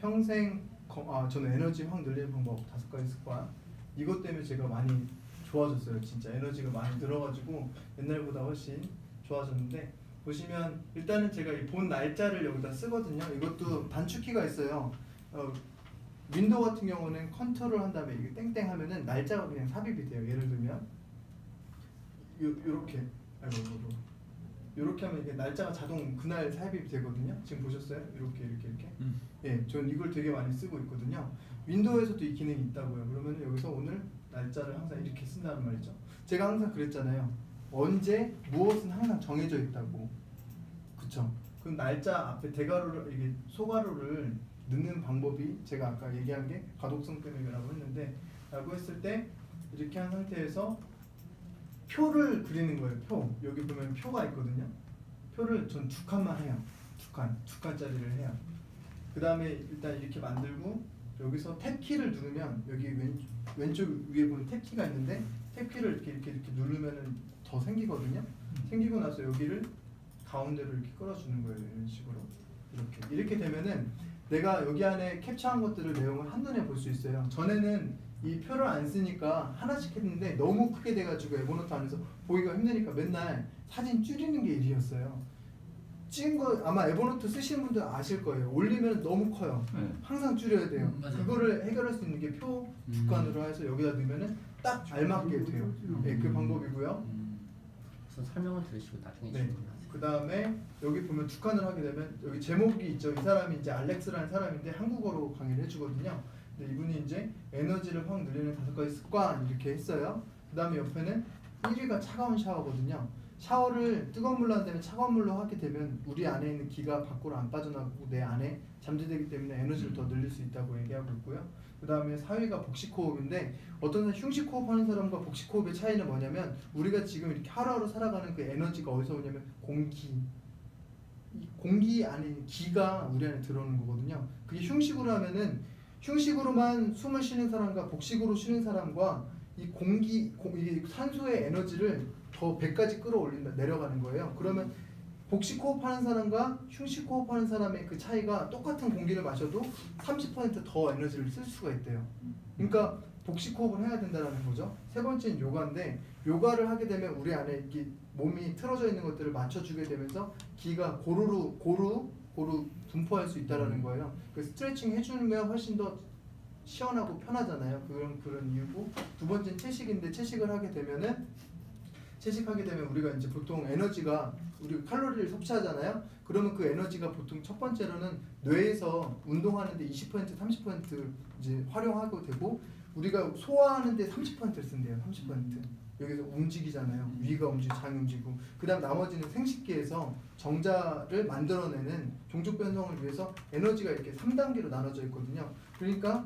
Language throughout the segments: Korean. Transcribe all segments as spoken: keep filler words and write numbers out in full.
평생 아 저는 에너지 확 늘리는 방법 다섯 가지 습관. 이것 때문에 제가 많이 좋아졌어요. 진짜 에너지가 많이 늘어가지고 옛날보다 훨씬 좋아졌는데, 보시면 일단은 제가 이 본 날짜를 여기다 쓰거든요. 이것도 단축키가 있어요. 어, 윈도우 같은 경우는 컨트롤 한 다음에 이게 땡땡 하면은 날짜가 그냥 삽입이 돼요. 예를 들면 요, 요렇게 아이고 요렇게 하면 이게 날짜가 자동 그날 삽입이 되거든요. 지금 보셨어요? 이렇게 이렇게 이렇게. 음. 예, 전 이걸 되게 많이 쓰고 있거든요. 윈도우에서도 이 기능이 있다고요. 그러면 여기서 오늘 날짜를 항상 이렇게 쓴다는 말이죠. 제가 항상 그랬잖아요. 언제 무엇은 항상 정해져 있다고. 그쵸? 그럼 날짜 앞에 대괄호를 이게 소괄호를 넣는 방법이 제가 아까 얘기한 게 가독성 때문이라고 했는데, 라고 했을 때 이렇게 한 상태에서 표를 그리는 거예요. 표. 여기 보면 표가 있거든요. 표를 전 두 칸만 해요. 두 칸. 두 칸짜리를 해요. 그 다음에 일단 이렇게 만들고 여기서 탭키를 누르면 여기 왼, 왼쪽 위에 보면 탭키가 있는데 탭키를 이렇게 이렇게 이렇게 누르면은 더 생기거든요. 생기고 나서 여기를 가운데로 이렇게 끌어주는 거예요. 이런 식으로. 이렇게. 이렇게 되면은 내가 여기 안에 캡처한 것들을 내용을 한눈에 볼 수 있어요. 전에는 이 표를 안 쓰니까 하나씩 했는데 너무 크게 돼가지고 에버노트 안에서 보기가 힘드니까 맨날 사진 줄이는 게 일이었어요. 찍은 거 아마 에버노트 쓰시는 분들 아실 거예요. 올리면 너무 커요. 네. 항상 줄여야 돼요. 음, 그거를 해결할 수 있는 게 표 주간으로 해서 여기다 넣으면은 딱 알맞게 돼요. 음. 네, 그 방법이고요. 음. 그래서 설명을 들으시고 나중에 네. 그 다음에 여기 보면 두 칸을 하게 되면 여기 제목이 있죠. 이 사람이 이제 알렉스라는 사람인데 한국어로 강의를 해주거든요. 근데 이분이 이제 에너지를 확 늘리는 다섯 가지 습관 이렇게 했어요. 그 다음에 옆에는 일 위가 차가운 샤워거든요. 샤워를 뜨거운 물로 한 다음에 차가운 물로 하게 되면 우리 안에 있는 기가 밖으로 안 빠져나가고 내 안에 잠재되기 때문에 에너지를 더 늘릴 수 있다고 얘기하고 있고요. 그 다음에 사 위가 복식호흡인데, 어떤 사람 흉식호흡 하는 사람과 복식호흡의 차이는 뭐냐면, 우리가 지금 이렇게 하루하루 살아가는 그 에너지가 어디서 오냐면 공기, 이 공기 안에 기가 우리 안에 들어오는 거거든요. 그게 흉식으로 하면은 흉식으로만 숨을 쉬는 사람과 복식으로 쉬는 사람과 이 공기, 공, 이 산소의 에너지를 더 배까지 끌어올린다, 내려가는 거예요. 그러면 복식 호흡하는 사람과 흉식 호흡하는 사람의 그 차이가 똑같은 공기를 마셔도 삼십 퍼센트 더 에너지를 쓸 수가 있대요. 그러니까 복식 호흡을 해야 된다는 거죠. 세 번째는 요가인데, 요가를 하게 되면 우리 안에 이게 몸이 틀어져 있는 것들을 맞춰주게 되면서 기가 고루로 고루 고루 분포할 수 있다라는 거예요. 그 스트레칭 해주면 훨씬 더 시원하고 편하잖아요. 그런 그런 이유고, 두 번째는 채식인데, 채식을 하게 되면은 채식하게 되면 우리가 이제 보통 에너지가 우리가 칼로리를 섭취하잖아요. 그러면 그 에너지가 보통 첫 번째로는 뇌에서 운동하는데 이십 퍼센트, 삼십 퍼센트 이제 활용하고 되고, 우리가 소화하는데 삼십 퍼센트를 쓴대요. 삼십 퍼센트. 여기서 움직이잖아요. 위가 움직이고 장이 움직이고, 그 다음 나머지는 생식기에서 정자를 만들어내는 종족 변성을 위해서 에너지가 이렇게 삼 단계로 나눠져 있거든요. 그러니까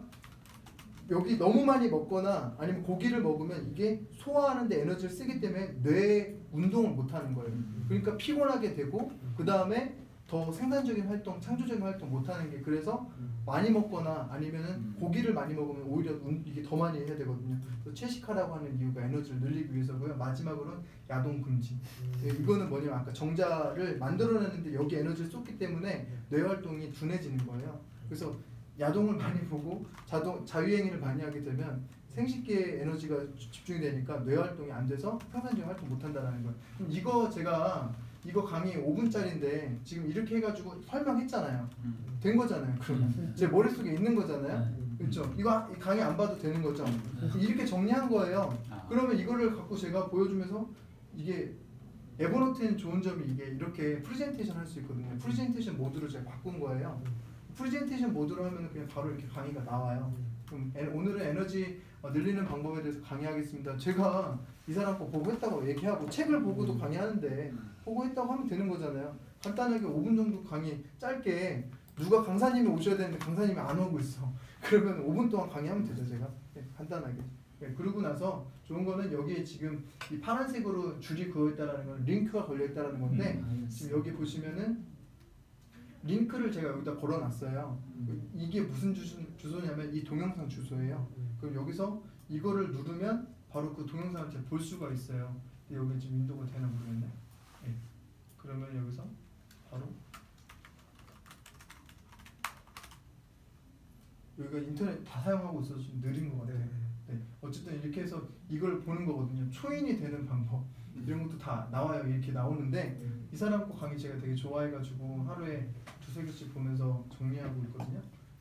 여기 너무 많이 먹거나 아니면 고기를 먹으면 이게 소화하는 데 에너지를 쓰기 때문에 뇌 운동을 못하는 거예요. 그러니까 피곤하게 되고, 그 다음에 더 생산적인 활동, 창조적인 활동 못하는 게, 그래서 많이 먹거나 아니면은 고기를 많이 먹으면 오히려 이게 더 많이 해야 되거든요. 그래서 채식하라고 하는 이유가 에너지를 늘리기 위해서고요. 마지막으로는 야동 금지. 네, 이거는 뭐냐면 아까 정자를 만들어내는데 여기 에너지를 쏟기 때문에 뇌 활동이 둔해지는 거예요. 그래서 야동을 많이 보고 자동, 자유행위를 많이 하게 되면 생식기에 에너지가 집중이 되니까 뇌 활동이 안 돼서 생산적인 활동 못 한다는 거예요. 이거 제가 이거 강의 오 분짜리인데 지금 이렇게 해가지고 설명했잖아요. 된 거잖아요. 그러면 제 머릿속에 있는 거잖아요. 그렇죠? 이거 강의 안 봐도 되는 거죠. 이렇게 정리한 거예요. 그러면 이거를 갖고 제가 보여주면서, 이게 에버노트에는 좋은 점이 이게 이렇게 프레젠테이션 할 수 있거든요. 프레젠테이션 모드로 제가 바꾼 거예요. 프레젠테이션 모드로 하면 그냥 바로 이렇게 강의가 나와요. 그럼 에, 오늘은 에너지 어, 늘리는 방법에 대해서 강의하겠습니다. 제가 이 사람 거 보고 했다고 얘기하고, 책을 보고도 강의하는데 보고 했다고 하면 되는 거잖아요. 간단하게 오 분 정도 강의 짧게, 누가 강사님이 오셔야 되는데 강사님이 안 오고 있어. 그러면 오 분 동안 강의하면 되죠, 제가. 네, 간단하게. 네, 그러고 나서 좋은 거는 여기에 지금 이 파란색으로 줄이 그어있다는 건 링크가 걸려있다는 건데, 음, 지금 여기 보시면은 링크를 제가 여기다 걸어놨어요. 음. 이게 무슨 주소, 주소냐면 이 동영상 주소예요. 음. 그럼 여기서 이거를 누르면 바로 그 동영상을 제가 볼 수가 있어요. 근데 여기 지금 윈도우가 되나 모르겠네. 네. 그러면 여기서 바로 여기가 인터넷 다 사용하고 있어서 좀 느린 것 같아요. 네. 어쨌든 이렇게 해서 이걸 보는 거거든요. 초인이 되는 방법 이런 것도 다 나와요. 이렇게 나오는데 이 사람 거 강의 제가 되게 좋아해가지고 하루에 두세 개씩 보면서 정리하고 있거든요.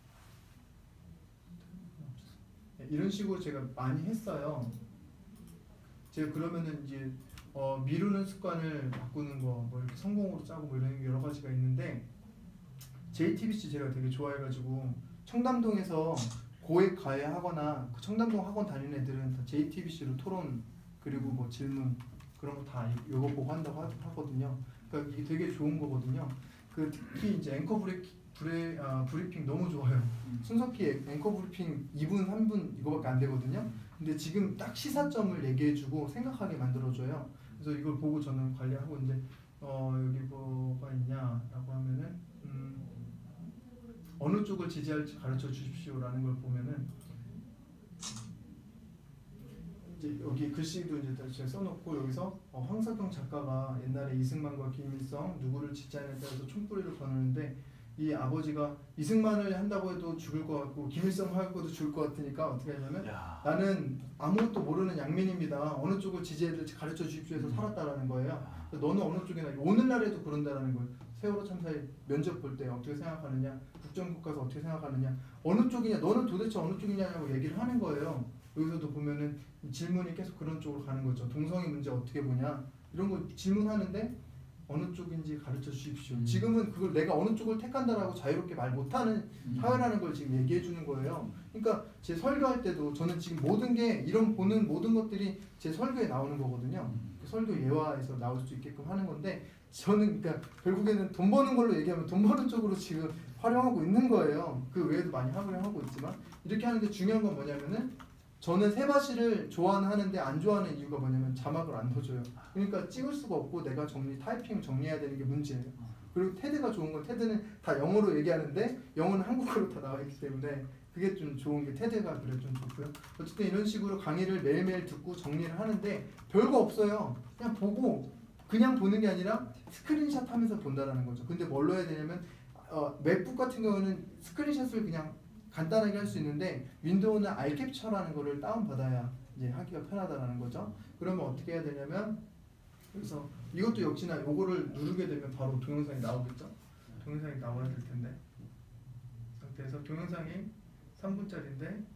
네, 이런 식으로 제가 많이 했어요. 제가 그러면은 이제 어, 미루는 습관을 바꾸는 거, 뭐 이렇게 성공으로 짜고 뭐 이런 여러 가지가 있는데 제이티비씨 제가 되게 좋아해가지고 청담동에서 고액 과외하거나 그 청담동 학원 다니는 애들은 다 제이티비씨로 토론 그리고 뭐 질문 그런 거 다 이거 보고 한다고 하, 하거든요. 그러니까 이게 되게 좋은 거거든요. 그 특히 이제 앵커 브레, 브레, 아, 브리핑 너무 좋아요. 순석희 앵커 브리핑 이 분, 삼 분 이거밖에 안 되거든요. 근데 지금 딱 시사점을 얘기해주고 생각하게 만들어줘요. 그래서 이걸 보고 저는 관리하고 있는데 어, 여기 뭐가 있냐라고 하면은 음, 어느 쪽을 지지할지 가르쳐 주십시오라는 걸 보면은 이제 여기 글씨도 이제 제가 써놓고 여기서 어, 황석영 작가가 옛날에 이승만과 김일성 누구를 지지하냐에 따라서 촛불을 거느는데 이 아버지가 이승만을 한다고 해도 죽을 것 같고 김일성 하고도 죽을 것 같으니까 어떻게 하냐면 야. 나는 아무것도 모르는 양민입니다. 어느 쪽을 지지해야 될지 가르쳐 주십시오 해서 살았다라는 거예요. 너는 어느 쪽이나 오늘날에도 그런다라는 거예요. 세월호 참사에 면접 볼 때 어떻게 생각하느냐, 국정국가에서 어떻게 생각하느냐, 어느 쪽이냐, 너는 도대체 어느 쪽이냐고 얘기를 하는 거예요. 여기서도 보면은 질문이 계속 그런 쪽으로 가는 거죠. 동성애 문제 어떻게 보냐 이런 거 질문하는데 어느 쪽인지 가르쳐 주십시오. 음. 지금은 그걸 내가 어느 쪽을 택한다라고 자유롭게 말 못하는 음. 사회라는 걸 지금 얘기해 주는 거예요. 그러니까 제 설교할 때도 저는 지금 모든 게 이런 보는 모든 것들이 제 설교에 나오는 거거든요. 음. 그 설교 예화에서 나올 수 있게끔 하는 건데 저는 그러니까 결국에는 돈 버는 걸로 얘기하면 돈 버는 쪽으로 지금 활용하고 있는 거예요. 그 외에도 많이 활용하고 있지만 이렇게 하는데 중요한 건 뭐냐면은 저는 세바시를 좋아하는데 안 좋아하는 이유가 뭐냐면 자막을 안 넣어줘요. 그러니까 찍을 수가 없고 내가 정리 타이핑 정리해야 되는 게 문제예요. 그리고 테드가 좋은 건 테드는 다 영어로 얘기하는데 영어는 한국어로 다 나와 있기 때문에 그게 좀 좋은 게 테드가 그래 좀 좋고요. 어쨌든 이런 식으로 강의를 매일매일 듣고 정리를 하는데 별거 없어요. 그냥 보고 그냥 보는 게 아니라 스크린샷 하면서 본다라는 거죠. 근데 뭘로 해야 되냐면 어, 맥북 같은 경우는 스크린샷을 그냥 간단하게 할 수 있는데 윈도우는 알캡처라는 거를 다운받아야 이제 하기가 편하다라는 거죠. 그러면 어떻게 해야 되냐면 그래서 이것도 역시나 요거를 누르게 되면 바로 동영상이 나오겠죠. 동영상이 나와야 될 텐데 상태에서 동영상이 삼 분짜리인데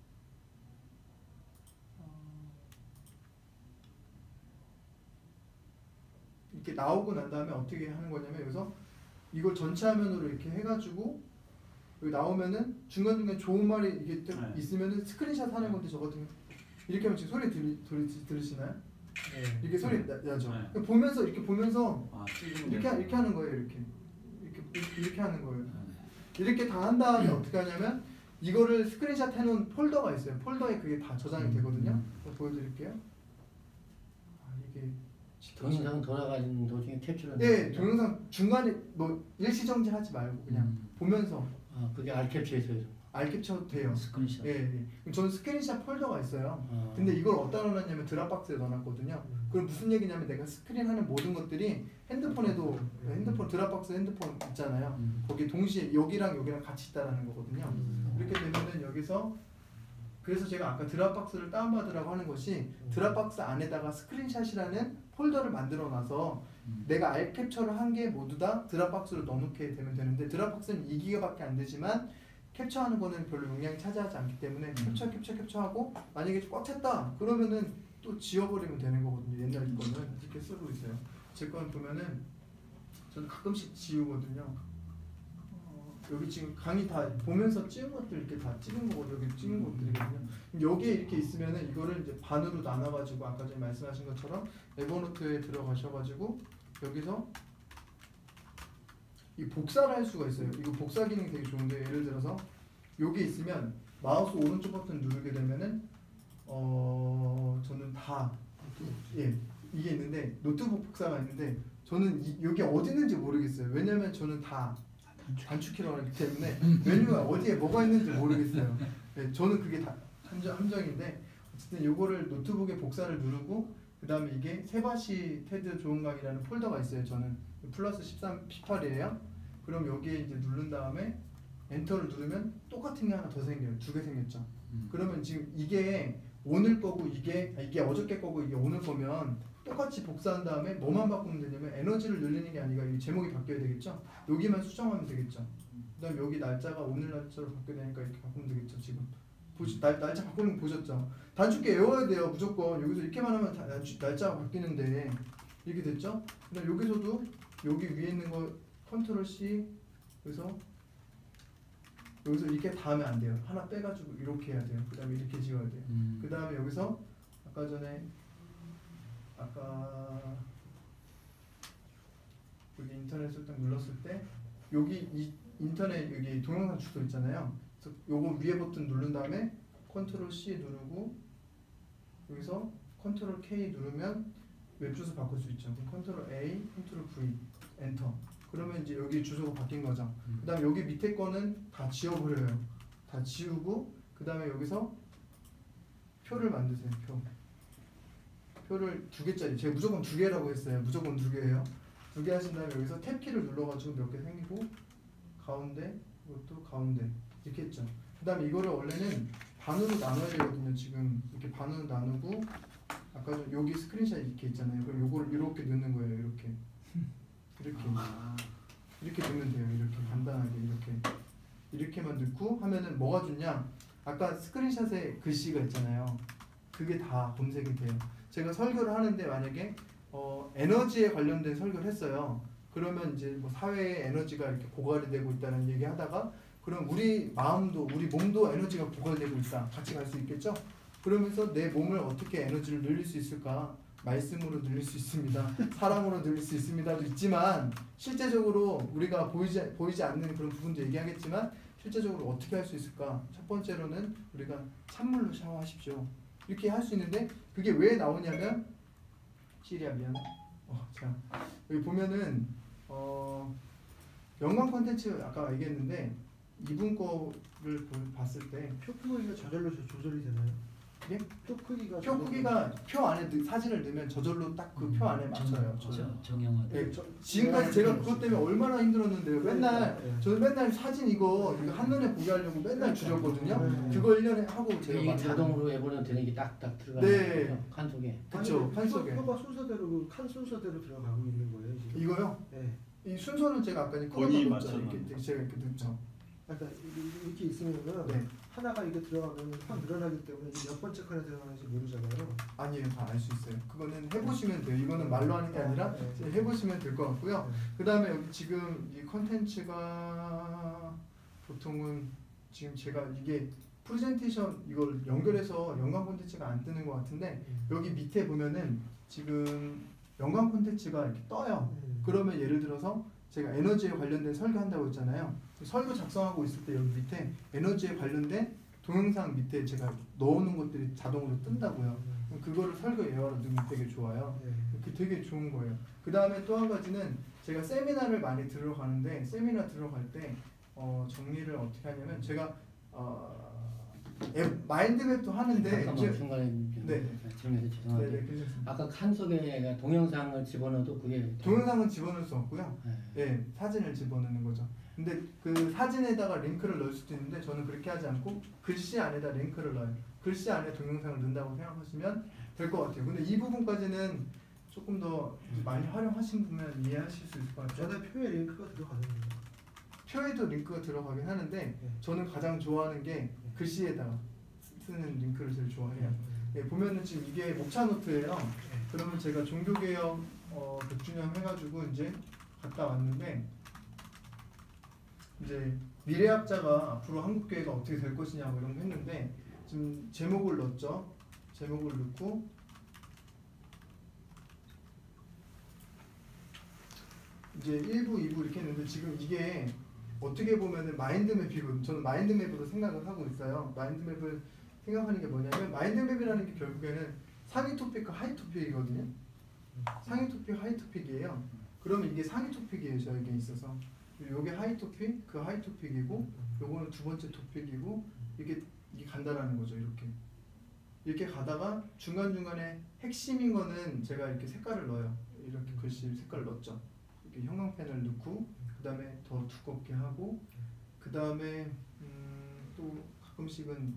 이렇게 나오고 난 다음에 어떻게 하는 거냐면 여기서 이걸 전체 화면으로 이렇게 해가지고 여기 나오면은 중간중간 좋은 말이 이게 네. 있으면은 스크린샷 하는 건데 저거 같은 이렇게 하면 지금 소리 들리, 들리, 들으시나요? 네. 이렇게 소리 나, 나죠? 네. 보면서 이렇게 보면서 아, 이렇게 이렇게 하는 거예요. 이렇게 이렇게 이렇게 하는 거예요. 네. 이렇게 다 한 다음에 어떻게 하냐면 이거를 스크린샷 해놓은 폴더가 있어요. 폴더에 그게 다 저장이 되거든요. 음. 보여드릴게요. 아, 이게 동영상 돌아가는 도중에 캡처를. 네, 동영상 중간에 뭐 일시정지 하지 말고 그냥 음. 보면서. 아, 그게 알캡처에서 알캡처 돼요. 스크린샷. 예, 예. 저는 스크린샷 폴더가 있어요. 아. 근데 이걸 어디다 넣어놨냐면 드랍박스에 넣어놨거든요. 음. 그럼 무슨 얘기냐면 내가 스크린하는 모든 것들이 핸드폰에도 음. 핸드폰 드랍박스 핸드폰 있잖아요. 음. 거기 동시에 여기랑 여기랑 같이 있다라는 거거든요. 음. 이렇게 되면은 여기서 그래서 제가 아까 드랍박스를 다운받으라고 하는 것이 음. 드랍박스 안에다가 스크린샷이라는 폴더를 만들어놔서 음. 내가 알캡처를 한 게 모두 다 드랍박스로 넣어놓게 되면 되는데 드랍박스는 이 기가밖에 안 되지만 캡처하는 거는 별로 용량이 차지하지 않기 때문에 음. 캡처 캡처 캡처하고 만약에 꽉 찼다 그러면은 또 지워버리면 되는 거거든요. 옛날 거는 이렇게 쓰고 있어요. 제 거는 보면은 저는 가끔씩 지우거든요. 어, 여기 지금 강의 다 보면서 찍은 것들 이렇게 다 찍은 거고 여기 찍은 것들이거든요. 여기에 이렇게 있으면은 이거를 이제 반으로 나눠가지고 아까 전에 말씀하신 것처럼 에버노트에 들어가셔가지고 여기서 이 복사를 할 수가 있어요. 이거 복사 기능이 되게 좋은데 예를 들어서 여기 있으면 마우스 오른쪽 버튼 누르게 되면은 어 저는 다 예 이게 있는데 노트북 복사가 있는데 저는 이, 여기 어디 있는지 모르겠어요. 왜냐면 저는 다 단축키로 하기 때문에 메뉴가 어디에 뭐가 있는지 모르겠어요. 예, 저는 그게 다 함정, 함정인데 어쨌든 요거를 노트북에 복사를 누르고 그 다음에 이게 세바시 테드 좋은 강의라는 폴더가 있어요. 저는 플러스 십삼, 십팔이에요. 그럼 여기에 이제 누른 다음에 엔터를 누르면 똑같은 게 하나 더 생겨요. 두 개 생겼죠. 음. 그러면 지금 이게 오늘 거고 이게 아, 이게 어저께 거고 이게 오늘 거면 똑같이 복사한 다음에 뭐만 바꾸면 되냐면 에너지를 늘리는 게 아니라 이 제목이 바뀌어야 되겠죠. 여기만 수정하면 되겠죠. 그다음 여기 날짜가 오늘 날짜로 바뀌어야 되니까 이렇게 바꾸면 되겠죠. 지금 보시 날, 날짜 바꾸는 거 보셨죠. 단축키 외워야 돼요. 무조건 여기서 이렇게만 하면 다, 날짜, 날짜가 바뀌는데 이렇게 됐죠. 그다음 여기서도 여기 위에 있는 거 컨트롤 C 그래서 여기서 이렇게 다 하면 안 돼요. 하나 빼가지고 이렇게 해야 돼요. 그 다음에 이렇게 지워야 돼요. 음. 그 다음에 여기서 아까 전에 아까 여기 인터넷을 딱 눌렀을 때 여기 이 인터넷 여기 동영상 주소 있잖아요. 그래서 요거 위에 버튼 누른 다음에 컨트롤 C 누르고 여기서 컨트롤 K 누르면 웹 주소 바꿀 수 있죠. 그럼 컨트롤 A, 컨트롤 V, 엔터. 그러면 이제 여기 주소가 바뀐 거죠. 음. 그 다음에 여기 밑에 거는 다 지워버려요. 다 지우고 그 다음에 여기서 표를 만드세요. 표. 표를 두 개짜리. 제가 무조건 두 개라고 했어요. 무조건 두 개예요. 두 개 하신 다음에 여기서 탭키를 눌러가지고 몇 개 생기고 가운데 이것도 가운데 이렇게 했죠. 그 다음에 이거를 원래는 반으로 나눠야 되거든요. 지금 이렇게 반으로 나누고 아까 전 여기 스크린샷 이렇게 있잖아요. 그럼 요거를 이렇게 넣는 거예요. 이렇게. 이렇게 아. 이렇게 넣으면 돼요. 이렇게 간단하게 이렇게 이렇게만 넣고 하면은 뭐가 좋냐? 아까 스크린샷에 글씨가 있잖아요. 그게 다 검색이 돼요. 제가 설교를 하는데 만약에 어, 에너지에 관련된 설교를 했어요. 그러면 이제 뭐 사회에 에너지가 이렇게 고갈이 되고 있다는 얘기 하다가 그럼 우리 마음도 우리 몸도 에너지가 고갈되고 있다. 같이 갈 수 있겠죠? 그러면서 내 몸을 어떻게 에너지를 늘릴 수 있을까? 말씀으로 늘릴 수 있습니다. 사랑으로 늘릴 수 있습니다도 있지만 실제적으로 우리가 보이지 보이지 않는 그런 부분도 얘기하겠지만 실제적으로 어떻게 할 수 있을까? 첫 번째로는 우리가 찬물로 샤워하십시오. 이렇게 할 수 있는데 그게 왜 나오냐면 시리아 미안해. 어, 자 여기 보면은 어, 연관 콘텐츠 아까 얘기했는데 이분 거를 봤을 때 표 크기가 저절로 조- 조절이 되나요? 예? 표 크기가 표 저절로- 크기가 표 안에 넣- 사진을 넣으면 저절로 딱 그 표 안에 맞춰요. 정, 정, 정형화. 예, 저- 지금까지 제가 그것 때문에 얼마나 힘들었는데요. 맨날 네. 저는 맨날 사진 이거, 이거 한눈에 보게 하려고 맨날 줄였거든요. 네. 그거 일 년에 하고 제가 이게 만들었는데. 자동으로 해보는 되는 게 딱딱 들어가는 네. 거죠. 칸 속에. 그쵸, 아니, 판 속에. 표- 표가 순서대로 그 칸 순서대로 들어가고 있는 거예요 지금. 이거요? 네. 이 순서는 제가 아까 거기에 끊어놓은 거 맞춰 있잖아요. 이렇게 제가 이렇게 넣죠. 그러니까 이- 이렇게 있으면은 네. 하나가 이게 들어가면 확 늘어나기 때문에 이게 몇 번째 칸에 들어가는지 모르잖아요. 아니에요, 다 알 수 있어요. 그거는 해보시면 돼요. 이거는 말로 하는 게 아니라 네. 해보시면 될 것 같고요. 네. 그 다음에 여기 지금 이 컨텐츠가 보통은 지금 제가 이게 프레젠테이션 이걸 연결해서 연관 콘텐츠가 안 뜨는 것 같은데 여기 밑에 보면은 지금 연관 콘텐츠가 이렇게 떠요. 음. 그러면 예를 들어서 제가 에너지에 관련된 설교한다고 했잖아요. 설교 작성하고 있을 때 여기 밑에 에너지에 관련된 동영상 밑에 제가 넣어놓은 것들이 자동으로 뜬다고요. 그럼 그거를 설교 예화로 넣으면 되게 좋아요. 네. 그 되게 좋은 거예요. 그 다음에 또 한 가지는 제가 세미나를 많이 들어가는데 세미나 들어갈 때 어, 정리를 어떻게 하냐면 제가 어, 앱, 마인드맵도 하는데 잠깐만 이제- 중간에 네. 질문해서 죄송한데 네네 괜찮습니다. 아까 칸 속에 동영상을 집어넣어도 그게 동영상은 집어넣을 수 없고요. 네. 예, 사진을 집어넣는 거죠. 근데 그 사진에다가 링크를 넣을 수도 있는데 저는 그렇게 하지 않고 글씨 안에다 링크를 넣어요. 글씨 안에 동영상을 넣는다고 생각하시면 될 것 같아요. 근데 이 부분까지는 조금 더 많이 활용하신 분면 이해하실 수 있을 것 같아요. 저는 표에 링크가 들어가는데. 표에도 링크가 들어가긴 하는데 네. 저는 가장 좋아하는 게 글씨에다가 쓰는 링크를 제일 좋아해요. 음. 예, 보면은 지금 이게 목차 노트예요. 그러면 제가 종교개혁 어, 백 주년 해가지고 이제 갔다 왔는데 이제 미래학자가 앞으로 한국교회가 어떻게 될 것이냐 뭐 이런 거 했는데 지금 제목을 넣었죠. 제목을 넣고 이제 일 부, 이 부 이렇게 했는데 지금 이게 어떻게 보면은 마인드맵이거든요. 저는 마인드맵으로 생각을 하고 있어요. 마인드맵을 생각하는 게 뭐냐면 마인드맵이라는 게 결국에는 상위 토픽과 하위 토픽이거든요. 상위 토픽, 하위 토픽이에요. 그러면 이게 상위 토픽이에요. 저에게 있어서. 요게 하위 토픽, 그 하위 토픽이고 요거는 두 번째 토픽이고 이게 이게 간다라는 거죠. 이렇게. 이렇게 가다가 중간중간에 핵심인 거는 제가 이렇게 색깔을 넣어요. 이렇게 글씨 색깔을 넣었죠. 이렇게 형광펜을 넣고 그 다음에 더 두껍게 하고 그 다음에 음, 또 가끔씩은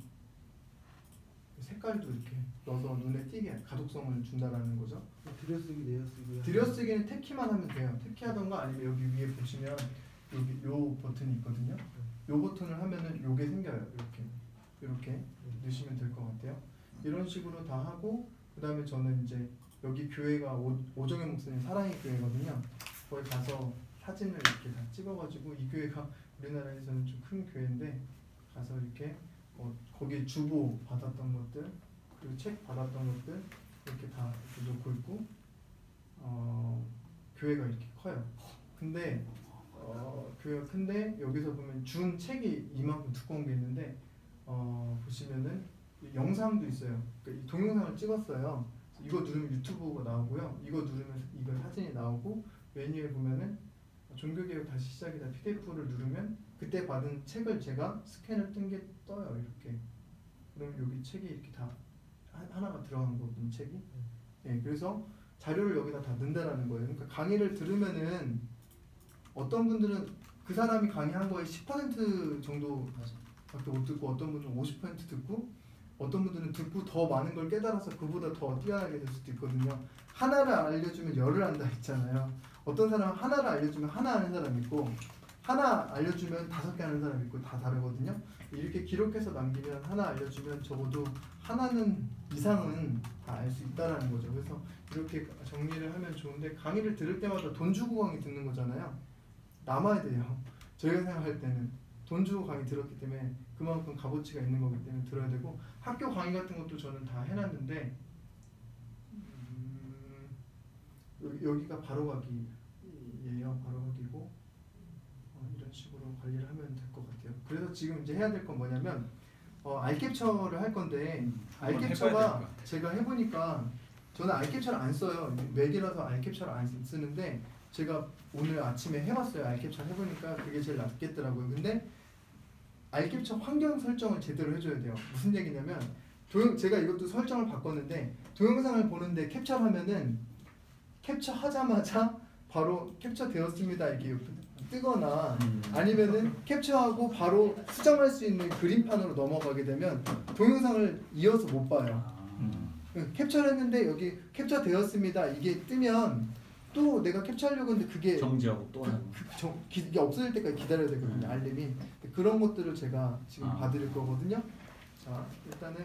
색깔도 이렇게 넣어서 눈에 띄게 가독성을 준다라는 거죠. 들여쓰기 내려쓰기. 들여쓰기는 탭키만 하면 돼요. 탭키하던가 아니면 여기 위에 보시면 여기 요 버튼이 있거든요. 요 버튼을 하면은 요게 생겨요. 이렇게 이렇게 넣으시면 될 것 같아요. 이런 식으로 다 하고 그 다음에 저는 이제 여기 교회가 오, 오정현 목사님 사랑의 교회거든요. 거기 가서 사진을 이렇게 다 찍어가지고 이 교회가 우리나라에서는 좀 큰 교회인데 가서 이렇게 어, 거기 주보 받았던 것들 그리고 책 받았던 것들 이렇게 다 이렇게 놓고 있고 어, 교회가 이렇게 커요. 근데 어, 교회가 큰데 여기서 보면 준 책이 이만큼 두꺼운 게 있는데 어, 보시면은 영상도 있어요. 그러니까 이 동영상을 찍었어요. 이거 누르면 유튜브가 나오고요. 이거 누르면 이거 사진이 나오고 메뉴에 보면은 종교개혁 다시 시작이다 피디에프를 누르면 그때 받은 책을 제가 스캔을 뜬 게 떠요. 이렇게. 그럼 여기 책이 이렇게 다 하나가 들어간 거거든요. 책이. 네, 그래서 자료를 여기다 다 넣는다라는 거예요. 그러니까 강의를 들으면은 어떤 분들은 그 사람이 강의한 거에 십 퍼센트 정도밖에 못 듣고 어떤 분들은 오십 퍼센트 듣고 어떤 분들은 듣고 더 많은 걸 깨달아서 그보다 더 뛰어나게 될 수도 있거든요. 하나를 알려주면 열을 안다 했잖아요. 어떤 사람은 하나를 알려주면 하나 아는 사람 있고 하나 알려주면 다섯 개 아는 사람 있고 다 다르거든요. 이렇게 기록해서 남기면 하나 알려주면 적어도 하나는 이상은 다 알 수 있다라는 거죠. 그래서 이렇게 정리를 하면 좋은데 강의를 들을 때마다 돈 주고 강의 듣는 거잖아요. 남아야 돼요. 저희가 생각할 때는 돈 주고 강의 들었기 때문에 그만큼 값어치가 있는 거기 때문에 들어야 되고 학교 강의 같은 것도 저는 다 해놨는데 음, 여기, 여기가 바로가기예요. 바로가기고 어, 이런 식으로 관리를 하면 될 것 같아요. 그래서 지금 이제 해야 될 건 뭐냐면 어, 알캡처를 할 건데 알캡처가 제가 해보니까 저는 알캡처를 안 써요. 맥이라서 알캡처를 안 쓰는데 제가 오늘 아침에 해봤어요. 알캡처 해보니까 그게 제일 낫겠더라고요. 근데 알캡처 환경 설정을 제대로 해줘야 돼요. 무슨 얘기냐면 동영, 제가 이것도 설정을 바꿨는데 동영상을 보는데 캡처하면은 캡처하자마자 바로 캡처되었습니다 이렇게 뜨거나 아니면은 캡처하고 바로 수정할 수 있는 그림판으로 넘어가게 되면 동영상을 이어서 못 봐요. 캡처를 했는데 여기 캡처되었습니다 이게 뜨면 또 내가 캡처하려고 했는데 그게 정지하고 또 하는 그, 그, 정, 기, 이게 없어질 때까지 기다려야 되거든요. 알림이. 그런 것들을 제가 지금 아. 봐드릴 거거든요. 자 일단은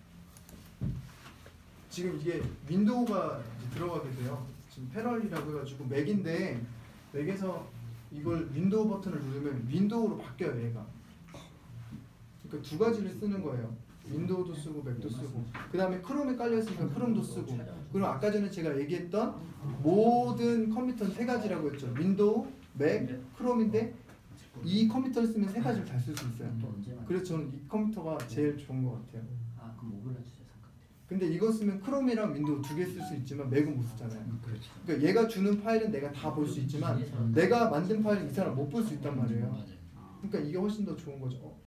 지금 이게 윈도우가 이제 들어가게 돼요. 지금 패널이라고 해가지고 맥인데 맥에서 이걸 윈도우 버튼을 누르면 윈도우로 바뀌어요 얘가. 그러니까 두 가지를 쓰는 거예요. 윈도우도 쓰고 맥도 쓰고 그 다음에 크롬에 깔려있으니까 크롬도 쓰고 그리고 아까 전에 제가 얘기했던 모든 컴퓨터는 세 가지라고 했죠. 윈도우, 맥, 크롬인데 이 컴퓨터를 쓰면 세 가지를 다 쓸 수 있어요. 또 언제나. 그래서 저는 이 컴퓨터가 제일 좋은 것 같아요. 아 그럼 오글라 주세요 잠깐. 근데 이거 쓰면 크롬이랑 윈도우 두 개 쓸 수 있지만 맥은 못 쓰잖아요. 그렇죠. 그러니까 얘가 주는 파일은 내가 다 볼 수 있지만 내가 만든 파일은 이 사람 못 볼 수 있단 말이에요. 그러니까 이게 훨씬 더 좋은 거죠. 어,